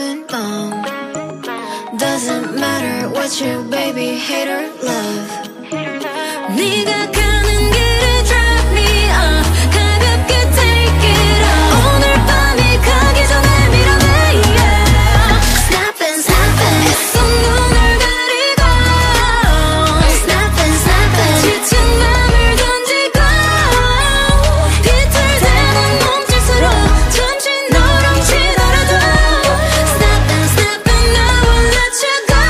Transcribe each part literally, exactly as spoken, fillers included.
going wrong. Doesn't matter what you baby hate or love. 네가 가는 길에 drop me off. 가볍게 take it off. 오늘 밤이 가기 전에 밀어내 yeah. Snapping snapping 손 눈을 가리고 Snapping snapping 지친 맘을 던지고 비틀대는 몸짓으로 잠시 너랑 치더라도 Snapping snapping I won't let you go.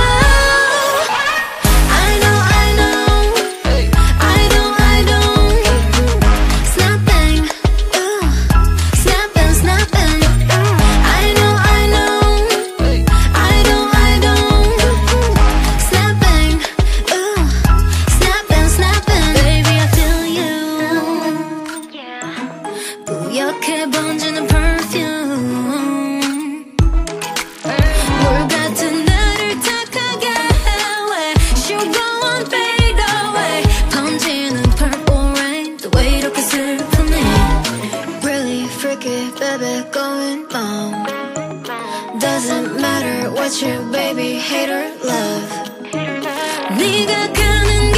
I know I know I know I know Snapping ooh Snapping snapping I know I know I know I know Snapping ooh Snapping snapping Baby I feel you 뿌옇게 번지는 perfume 물 같은 나를 탁하게 해 Should go on fade away 번지는 purple rain 또 왜 이렇게 슬프니 Really freaky baby going wrong. Doesn't matter what you baby hate or love. 네가 가는